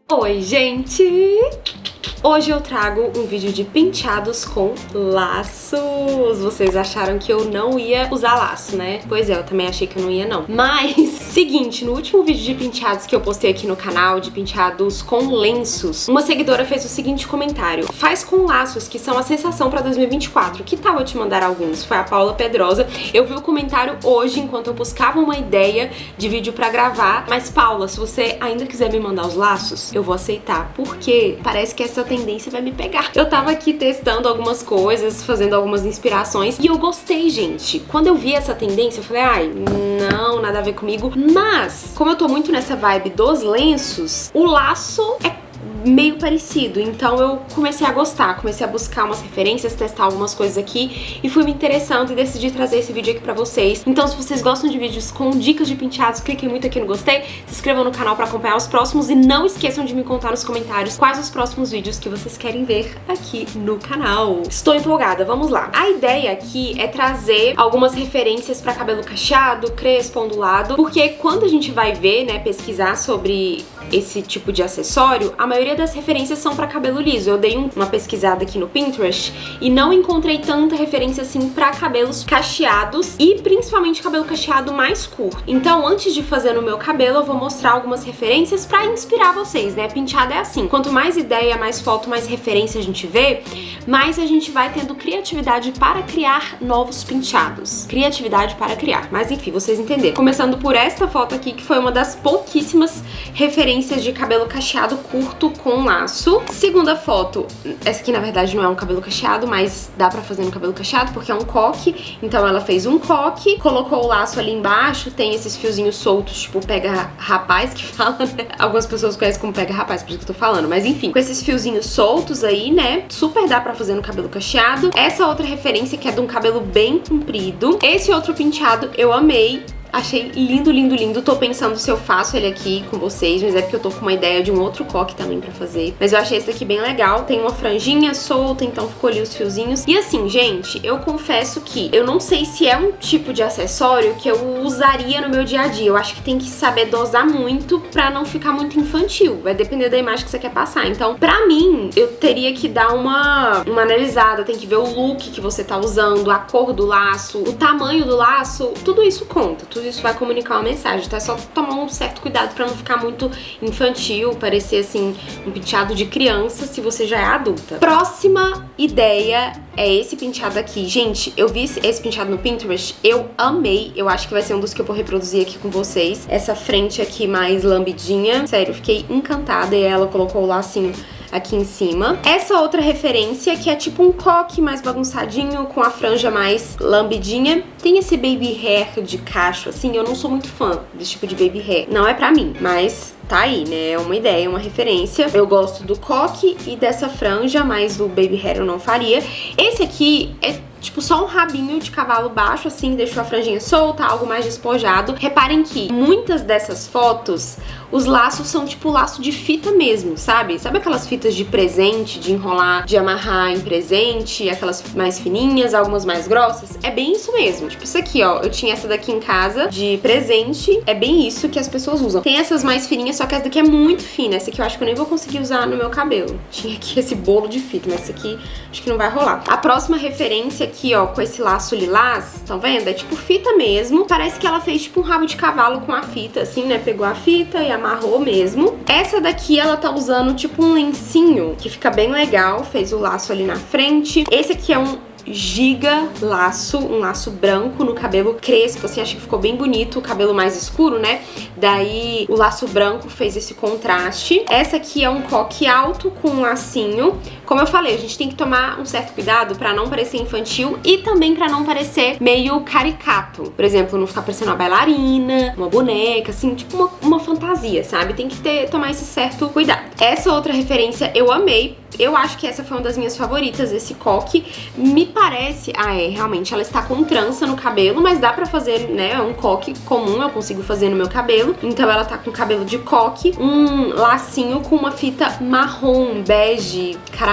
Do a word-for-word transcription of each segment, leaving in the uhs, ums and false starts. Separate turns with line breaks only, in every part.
Oi, gente! Hoje eu trago um vídeo de penteados com laços. Vocês acharam que eu não ia usar laço, né? Pois é, eu também achei que eu não ia não. Mas, seguinte, no último vídeo de penteados que eu postei aqui no canal, de penteados com lenços, uma seguidora fez o seguinte comentário: faz com laços, que são a sensação pra dois mil e vinte e quatro. Que tal eu te mandar alguns? Foi a Paula Pedrosa. Eu vi o comentário hoje, enquanto eu buscava uma ideia de vídeo pra gravar. Mas, Paula, se você ainda quiser me mandar os laços, eu vou aceitar, porque parece que essa tendência vai me pegar. Eu tava aqui testando algumas coisas, fazendo algumas inspirações, e eu gostei, gente. Quando eu vi essa tendência, eu falei, ai, não, nada a ver comigo. Mas, como eu tô muito nessa vibe dos lenços, o laço é meio parecido, então eu comecei a gostar, comecei a buscar umas referências, testar algumas coisas aqui e fui me interessando e decidi trazer esse vídeo aqui pra vocês. Então, se vocês gostam de vídeos com dicas de penteados, cliquem muito aqui no gostei, se inscrevam no canal pra acompanhar os próximos e não esqueçam de me contar nos comentários quais os próximos vídeos que vocês querem ver aqui no canal. Estou empolgada, vamos lá. A ideia aqui é trazer algumas referências pra cabelo cacheado, crespo, ondulado, porque quando a gente vai ver, né, pesquisar sobre esse tipo de acessório, a maioria das referências são pra cabelo liso. Eu dei um, uma pesquisada aqui no Pinterest e não encontrei tanta referência assim pra cabelos cacheados e principalmente cabelo cacheado mais curto. Então, antes de fazer no meu cabelo, eu vou mostrar algumas referências pra inspirar vocês, né? Penteado é assim, quanto mais ideia, mais foto, mais referência a gente vê, mais a gente vai tendo criatividade para criar novos penteados. Criatividade para criar. Mas enfim, vocês entenderam. Começando por esta foto aqui, que foi uma das pouquíssimas referências de cabelo cacheado curto com laço. Segunda foto, essa aqui na verdade não é um cabelo cacheado, mas dá pra fazer no cabelo cacheado porque é um coque. Então ela fez um coque, colocou o laço ali embaixo, tem esses fiozinhos soltos, tipo pega rapaz que fala, né? Algumas pessoas conhecem como pega rapaz, por isso que eu tô falando, mas enfim, com esses fiozinhos soltos aí, né? Super dá pra fazer no cabelo cacheado. Essa outra referência que é de um cabelo bem comprido. Esse outro penteado eu amei. Achei lindo, lindo, lindo. Tô pensando se eu faço ele aqui com vocês, mas é porque eu tô com uma ideia de um outro coque também pra fazer. Mas eu achei esse aqui bem legal. Tem uma franjinha solta, então ficou ali os fiozinhos. E assim, gente, eu confesso que eu não sei se é um tipo de acessório que eu usaria no meu dia a dia. Eu acho que tem que saber dosar muito pra não ficar muito infantil. Vai depender da imagem que você quer passar. Então, pra mim, eu teria que dar uma, uma analisada. Tem que ver o look que você tá usando, a cor do laço, o tamanho do laço. Tudo isso conta. Tudo isso vai comunicar uma mensagem, tá? É só tomar um certo cuidado pra não ficar muito infantil, parecer assim um penteado de criança se você já é adulta. Próxima ideia é esse penteado aqui. Gente, eu vi esse penteado no Pinterest, eu amei, eu acho que vai ser um dos que eu vou reproduzir aqui com vocês. Essa frente aqui mais lambidinha, sério, fiquei encantada e ela colocou o lacinho aqui em cima. Essa outra referência que é tipo um coque mais bagunçadinho, com a franja mais lambidinha. Tem esse baby hair de cacho, assim, eu não sou muito fã desse tipo de baby hair. Não é pra mim, mas tá aí, né? É uma ideia, uma referência. Eu gosto do coque e dessa franja, mas do baby hair eu não faria. Esse aqui é tipo só um rabinho de cavalo baixo, assim, deixou a franjinha solta, algo mais despojado. Reparem que muitas dessas fotos, os laços são tipo laço de fita mesmo, sabe? Sabe aquelas fitas de presente, de enrolar, de amarrar em presente, aquelas mais fininhas, algumas mais grossas? É bem isso mesmo. Tipo isso aqui, ó, eu tinha essa daqui em casa de presente, é bem isso que as pessoas usam. Tem essas mais fininhas, só que essa daqui é muito fina. Essa aqui eu acho que eu nem vou conseguir usar no meu cabelo. Tinha aqui esse bolo de fita, mas essa aqui acho que não vai rolar. A próxima referência aqui, ó, com esse laço lilás, estão vendo? É tipo fita mesmo. Parece que ela fez tipo um rabo de cavalo com a fita, assim, né? Pegou a fita e amarrou mesmo. Essa daqui, ela tá usando tipo um lencinho, que fica bem legal. Fez o laço ali na frente. Esse aqui é um giga laço, um laço branco no cabelo crespo, assim, acho que ficou bem bonito, o cabelo mais escuro, né? Daí o laço branco fez esse contraste. Essa aqui é um coque alto com um lacinho. Como eu falei, a gente tem que tomar um certo cuidado pra não parecer infantil e também pra não parecer meio caricato. Por exemplo, não ficar parecendo uma bailarina, uma boneca, assim, tipo uma, uma fantasia, sabe? Tem que ter, tomar esse certo cuidado. Essa outra referência eu amei. Eu acho que essa foi uma das minhas favoritas, esse coque. Me parece... Ah, é, realmente, ela está com trança no cabelo, mas dá pra fazer, né, um coque comum, eu consigo fazer no meu cabelo. Então ela tá com cabelo de coque, um lacinho com uma fita marrom, bege, caramelo.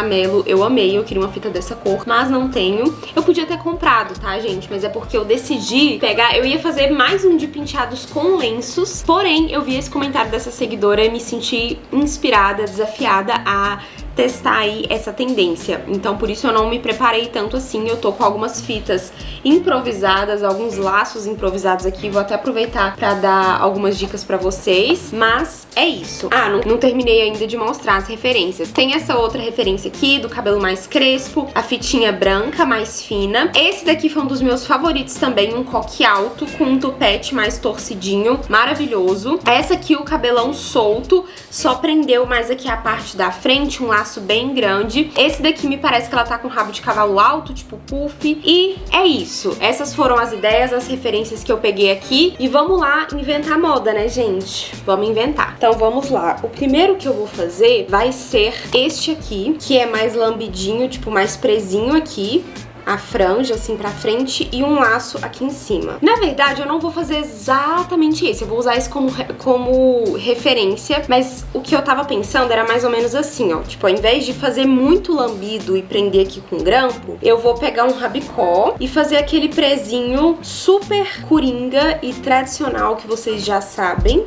caramelo, eu amei, eu queria uma fita dessa cor, mas não tenho. Eu podia ter comprado, tá, gente? Mas é porque eu decidi pegar, eu ia fazer mais um de penteados com lenços, porém eu vi esse comentário dessa seguidora e me senti inspirada, desafiada a testar aí essa tendência. Então por isso eu não me preparei tanto assim. Eu tô com algumas fitas improvisadas, alguns laços improvisados aqui. Vou até aproveitar pra dar algumas dicas pra vocês. Mas é isso. Ah, não, não terminei ainda de mostrar as referências. Tem essa outra referência aqui do cabelo mais crespo, a fitinha branca mais fina. Esse daqui foi um dos meus favoritos também, um coque alto com um tupete mais torcidinho, maravilhoso. Essa aqui o cabelão solto, só prendeu mais aqui a parte da frente, um laço bem grande. Esse daqui me parece que ela tá com rabo de cavalo alto, tipo puff. E é isso. Essas foram as ideias, as referências que eu peguei aqui. E vamos lá inventar moda, né, gente? Vamos inventar. Então vamos lá. O primeiro que eu vou fazer vai ser este aqui, que é mais lambidinho, tipo mais presinho aqui. A franja assim pra frente e um laço aqui em cima. Na verdade, eu não vou fazer exatamente esse, eu vou usar isso como, como referência, mas o que eu tava pensando era mais ou menos assim, ó. Tipo, ao invés de fazer muito lambido e prender aqui com grampo, eu vou pegar um rabicó e fazer aquele prezinho super coringa e tradicional que vocês já sabem.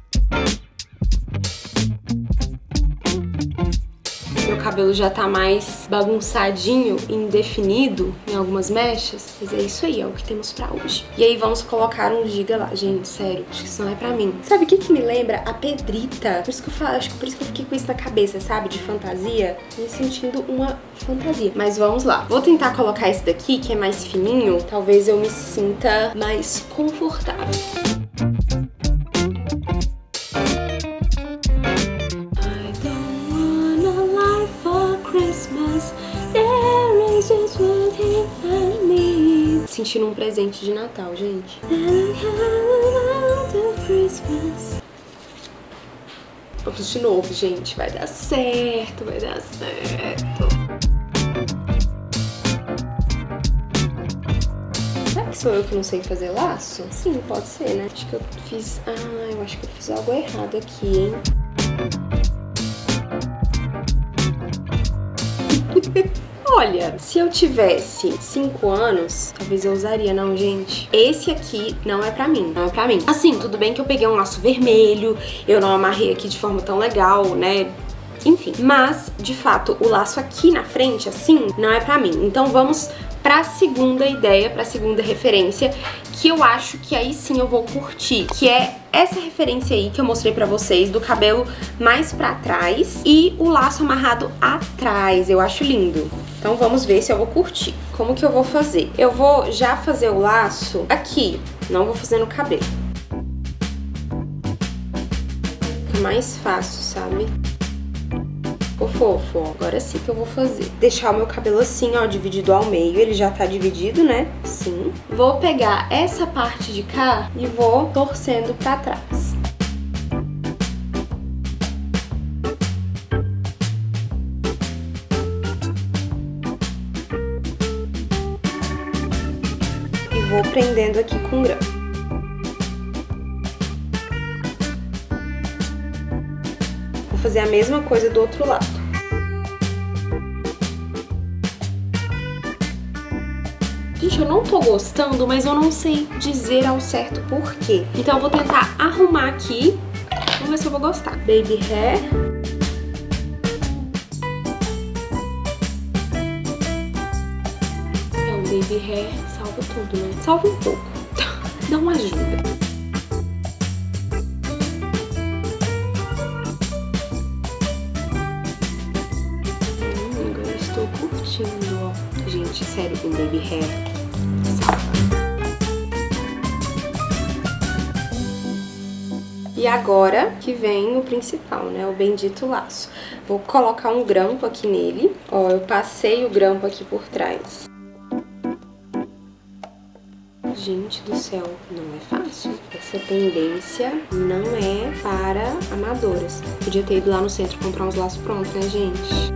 Meu cabelo já tá mais bagunçadinho e indefinido em algumas mechas, mas é isso aí, é o que temos pra hoje. E aí vamos colocar um giga lá. Gente, sério, acho que isso não é pra mim. Sabe o que que me lembra? A Pedrita. Por isso que eu falo, acho que por isso que eu fiquei com isso na cabeça, sabe? De fantasia, me sentindo uma fantasia. Mas vamos lá. Vou tentar colocar esse daqui, que é mais fininho. Talvez eu me sinta mais confortável. Sentindo um presente de Natal, gente. Vamos de novo, gente. Vai dar certo, vai dar certo. Será que sou eu que não sei fazer laço? Sim, pode ser, né? Acho que eu fiz... Ah, eu acho que eu fiz algo errado aqui, hein? Olha, se eu tivesse cinco anos, talvez eu usaria, não, gente. Esse aqui não é pra mim, não é pra mim. Assim, tudo bem que eu peguei um laço vermelho, eu não amarrei aqui de forma tão legal, né? Enfim, mas, de fato, o laço aqui na frente, assim, não é pra mim. Então vamos pra segunda ideia, pra segunda referência, que eu acho que aí sim eu vou curtir, que é essa referência aí que eu mostrei pra vocês, do cabelo mais pra trás e o laço amarrado atrás. Eu acho lindo. Então vamos ver se eu vou curtir. Como que eu vou fazer? Eu vou já fazer o laço aqui, não vou fazer no cabelo. Fica mais fácil, sabe? Ficou fofo, ó. Agora sim que eu vou fazer. Deixar o meu cabelo assim, ó, dividido ao meio. Ele já tá dividido, né? Sim. Vou pegar essa parte de cá e vou torcendo pra trás. E vou prendendo aqui com grampo. Vou fazer a mesma coisa do outro lado. Gente, eu não tô gostando, mas eu não sei dizer ao certo por quê. Então eu vou tentar arrumar aqui. Vamos ver se eu vou gostar. Baby hair. Então, baby hair salva tudo, né? Salva um pouco. Dá uma ajuda. Curtindo, ó. Gente, sério, com baby hair salva. E agora que vem o principal, né? O bendito laço. Vou colocar um grampo aqui nele. Ó, eu passei o grampo aqui por trás. Gente do céu, não é fácil. Essa tendência não é para amadoras. Podia ter ido lá no centro comprar uns laços prontos, né, gente?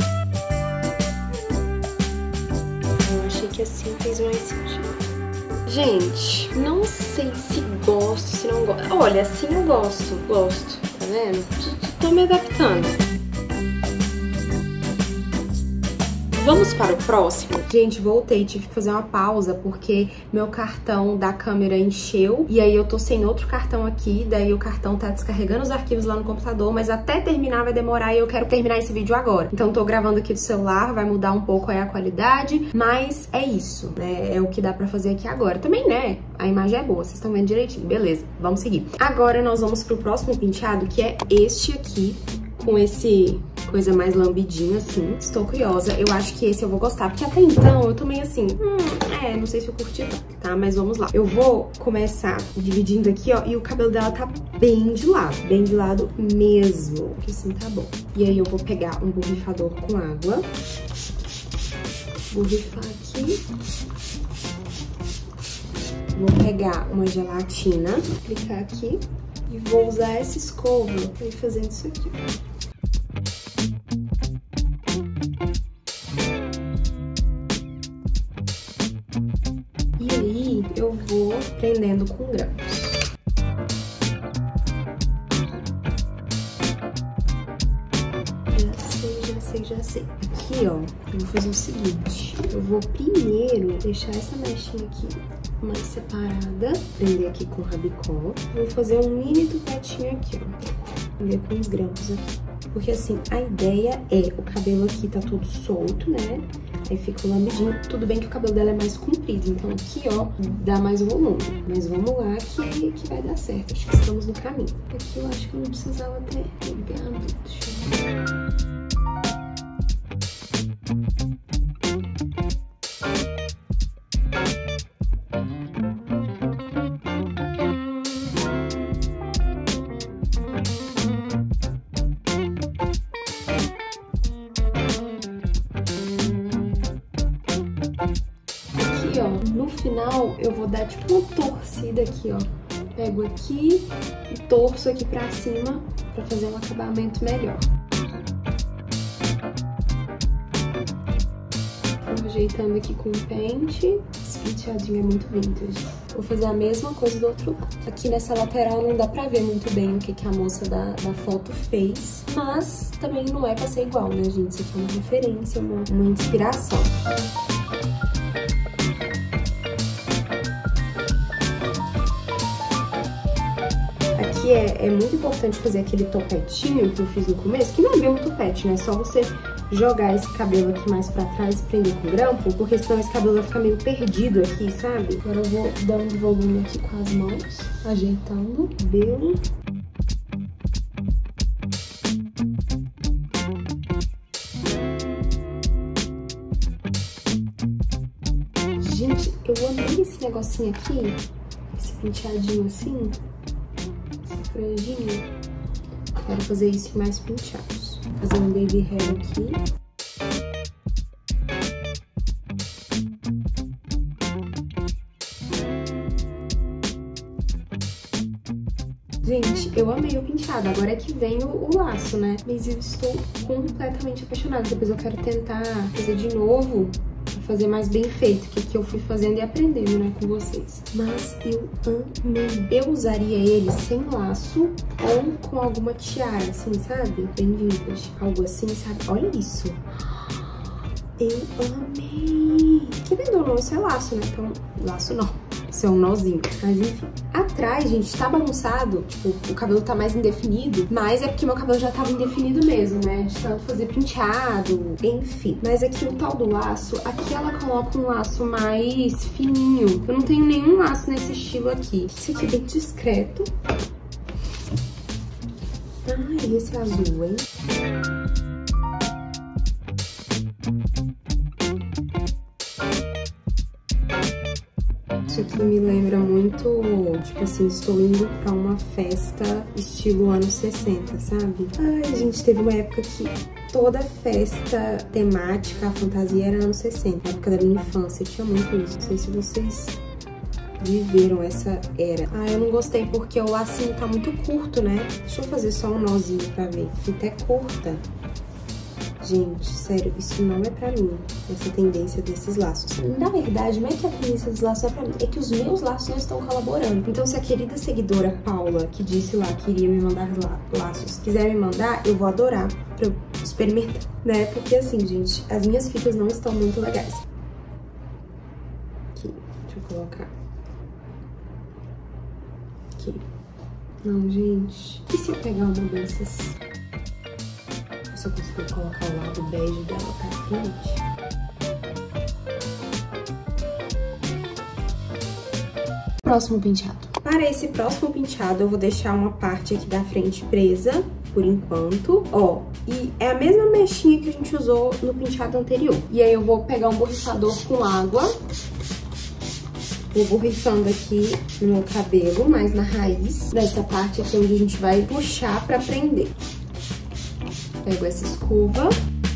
Que assim fez mais sentido. Gente, não sei se gosto, se não gosto. Olha, assim eu gosto, gosto, tá vendo? Tô me adaptando. Vamos para o próximo? Gente, voltei, tive que fazer uma pausa porque meu cartão da câmera encheu e aí eu tô sem outro cartão aqui, daí o cartão tá descarregando os arquivos lá no computador, mas até terminar vai demorar e eu quero terminar esse vídeo agora. Então tô gravando aqui do celular, vai mudar um pouco aí a qualidade, mas é isso, né? É o que dá pra fazer aqui agora. Também, né? A imagem é boa, vocês estão vendo direitinho, beleza, vamos seguir. Agora nós vamos pro próximo penteado, que é este aqui, com esse coisa mais lambidinha, assim. Estou curiosa, eu acho que esse eu vou gostar, porque até então eu tô meio assim, hum, é, não sei se eu curti tanto, tá? Mas vamos lá. Eu vou começar dividindo aqui, ó, e o cabelo dela tá bem de lado, bem de lado mesmo, que assim tá bom. E aí eu vou pegar um borrifador com água, borrifar aqui. Vou pegar uma gelatina, aplicar aqui e vou usar essa escova pra ir fazendo isso aqui. E aí eu vou prendendo com grampos. Já sei, já sei, já sei. Aqui, ó, eu vou fazer o seguinte. Eu vou primeiro deixar essa mechinha aqui mais separada, prender aqui com o rabicó. Vou fazer um mini tupetinho aqui, ó, prender com os grampos aqui. Porque assim, a ideia é, o cabelo aqui tá todo solto, né? Aí fica o lambidinho. Tudo bem que o cabelo dela é mais comprido, então aqui, ó, dá mais volume. Mas vamos lá que, que vai dar certo. Acho que estamos no caminho. Aqui eu acho que eu não precisava ter ligado. Deixa eu ver. No final, eu vou dar tipo uma torcida aqui, ó. Pego aqui e torço aqui pra cima pra fazer um acabamento melhor. Tô ajeitando aqui com o pente. Esse penteadinho é muito vintage. Vou fazer a mesma coisa do outro lado. Aqui nessa lateral não dá pra ver muito bem o que, que a moça da, da foto fez. Mas também não é pra ser igual, né, gente? Isso aqui é uma referência, uma, uma inspiração. Aqui é, é muito importante fazer aquele topetinho que eu fiz no começo, que não é bem um topete, né? É só você jogar esse cabelo aqui mais pra trás e prender com grampo, porque senão esse cabelo vai ficar meio perdido aqui, sabe? Agora eu vou dando volume aqui com as mãos, ajeitando o cabelo. Gente, eu amei esse negocinho aqui, esse penteadinho assim. Franjinha. Quero fazer isso em mais penteados. Fazer um baby hair aqui. Gente, eu amei o penteado. Agora é que vem o, o laço, né? Mas eu estou completamente apaixonada. Depois eu quero tentar fazer de novo, fazer mais bem feito, que aqui eu fui fazendo e aprendendo, né, com vocês. Mas eu amei. Eu usaria ele sem laço ou com alguma tiara, assim, sabe? Bem vintage. Algo assim, sabe? Olha isso. Eu amei. Querendo ou não, isso é laço, né? Então, laço não. Isso é um nozinho. Mas enfim. Atrás, gente, tá bagunçado. Tipo, o cabelo tá mais indefinido. Mas é porque meu cabelo já tava indefinido mesmo, né? De tanto fazer penteado. Enfim. Mas aqui o tal do laço, aqui ela coloca um laço mais fininho. Eu não tenho nenhum laço nesse estilo aqui. Esse aqui é bem discreto. Ai, esse azul, hein? Isso aqui me lembra muito, tipo assim, estou indo pra uma festa estilo anos sessenta, sabe? Ai, gente, teve uma época que toda festa temática, a fantasia era anos sessenta, na época da minha infância, tinha muito isso. Não sei se vocês viveram essa era. Ah, eu não gostei porque o lacinho tá muito curto, né? Deixa eu fazer só um nozinho pra ver. A fita é curta. Gente, sério, isso não é pra mim, essa tendência desses laços. Na verdade, não é que a tendência dos laços é pra mim, é que os meus laços não estão colaborando. Então, se a querida seguidora Paula, que disse lá que iria me mandar laços, quiser me mandar, eu vou adorar pra eu experimentar, né? Porque assim, gente, as minhas fitas não estão muito legais. Aqui, deixa eu colocar. Aqui. Não, gente. E se eu pegar uma dessas? Se eu conseguir colocar o lado bege dela pra frente. Próximo penteado. Para esse próximo penteado, eu vou deixar uma parte aqui da frente presa, por enquanto. Ó, e é a mesma mechinha que a gente usou no penteado anterior. E aí eu vou pegar um borrifador com água. Vou borrifando aqui no meu cabelo, mais na raiz dessa parte aqui onde a gente vai puxar pra prender. Pego essa escova.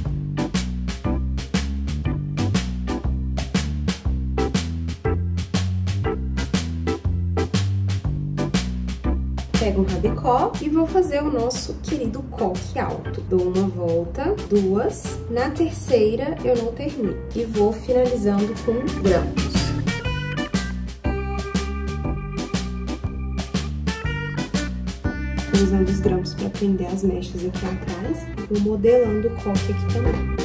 Pego um rabicó e vou fazer o nosso querido coque alto. Dou uma volta, duas. Na terceira eu não termino. E vou finalizando com grampos. Tô usando os grampos para prender as mechas aqui atrás. E vou modelando o coque aqui também.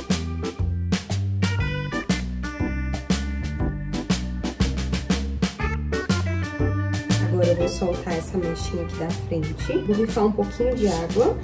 Agora eu vou soltar essa mechinha aqui da frente. Vou rifar um pouquinho de água.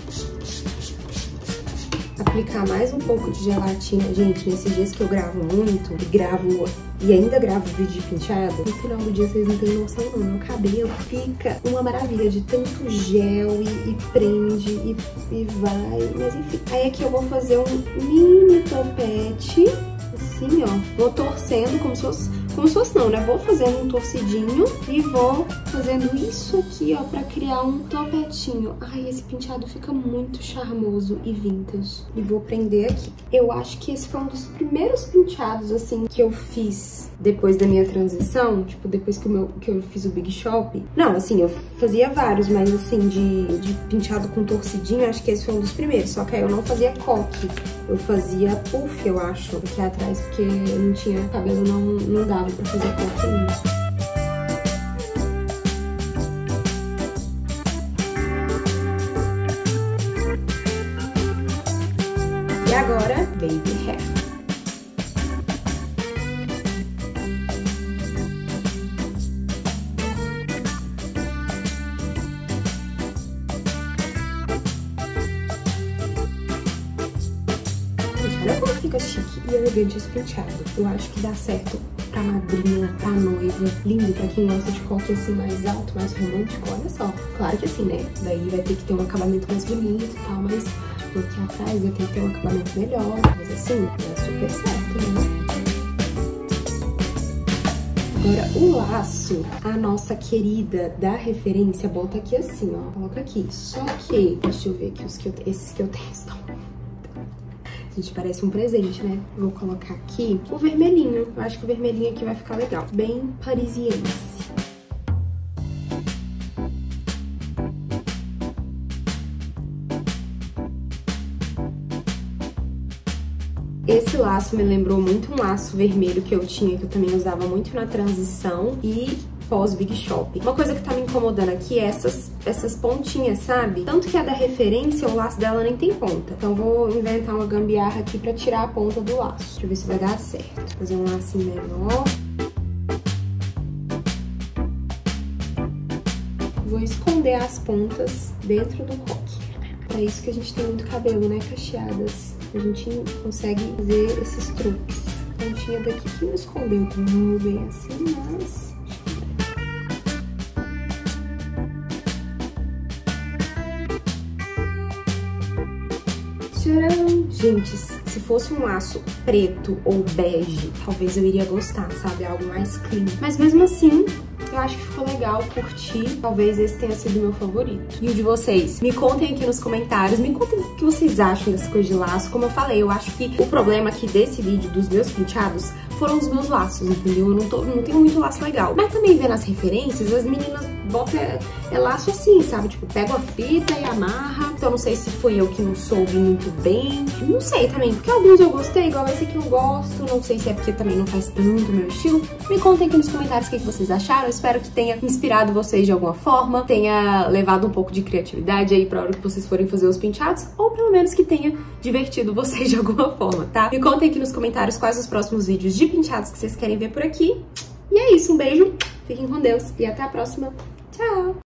Aplicar mais um pouco de gelatina. Gente, nesses dias que eu gravo muito, e gravo e ainda gravo vídeo de penteado, no final do dia vocês não têm noção não. Meu cabelo fica uma maravilha de tanto gel e, e prende e, e vai, mas enfim. Aí aqui eu vou fazer um mini topete, assim, ó. Vou torcendo como se fosse, como se fosse não, né? Vou fazendo um torcidinho e vou fazendo isso aqui, ó, pra criar um topetinho. Ai, esse penteado fica muito charmoso e vintage. E vou prender aqui. Eu acho que esse foi um dos primeiros penteados, assim, que eu fiz depois da minha transição. Tipo, depois que, o meu, que eu fiz o Big Shop. Não, assim, eu fazia vários, mas assim, de, de penteado com torcidinho, acho que esse foi um dos primeiros. Só que aí eu não fazia coque. Eu fazia puff, eu acho, aqui atrás, porque eu não tinha cabelo, não, não dava pra fazer coque ainda. E agora, baby hair. Gente, olha como fica chique e elegante esse penteado. Eu acho que dá certo pra madrinha, pra noiva. Lindo pra quem gosta de coque assim mais alto, mais romântico. Olha só. Claro que assim, né? Daí vai ter que ter um acabamento mais bonito e tal, mas aqui atrás vai ter que ter um acabamento melhor. Mas assim, dá super certo, né? Agora, o laço, a nossa querida da referência, bota aqui assim, ó. Coloca aqui. Só que, deixa eu ver aqui os que eu tenho. Esses que eu tenho estão... Gente, parece um presente, né? Vou colocar aqui o vermelhinho. Eu acho que o vermelhinho aqui vai ficar legal. Bem parisiense. Esse laço me lembrou muito um laço vermelho que eu tinha, que eu também usava muito na transição e pós Big Shop. Uma coisa que tá me incomodando aqui é essas, essas pontinhas, sabe? Tanto que a da referência, o laço dela nem tem ponta. Então vou inventar uma gambiarra aqui pra tirar a ponta do laço. Deixa eu ver se vai dar certo. Vou fazer um lacinho menor. Vou esconder as pontas dentro do coque. É isso que a gente tem muito cabelo, né? Cacheadas. A gente consegue fazer esses truques. A pontinha daqui que não escondeu tão bem assim, mas... Tcharam! Gente, se fosse um laço preto ou bege, talvez eu iria gostar, sabe? Algo mais clean. Mas mesmo assim, eu acho que ficou legal, curti. Talvez esse tenha sido o meu favorito. E o de vocês? Me contem aqui nos comentários. Me contem o que vocês acham dessa coisa de laço. Como eu falei, eu acho que o problema aqui desse vídeo, dos meus penteados, foram os meus laços, entendeu? Eu não, tô, não tenho muito laço legal. Mas também vendo as referências, as meninas boto é, é laço assim, sabe? Tipo, pego a fita e amarra. Então não sei se fui eu que não soube muito bem. Não sei também, porque alguns eu gostei, igual esse aqui eu gosto. Não sei se é porque também não faz tanto o meu estilo. Me contem aqui nos comentários o que vocês acharam. Eu espero que tenha inspirado vocês de alguma forma, tenha levado um pouco de criatividade aí pra hora que vocês forem fazer os penteados, ou pelo menos que tenha divertido vocês de alguma forma, tá? Me contem aqui nos comentários quais os próximos vídeos de penteados que vocês querem ver por aqui. E é isso, um beijo, fiquem com Deus e até a próxima. Tchau!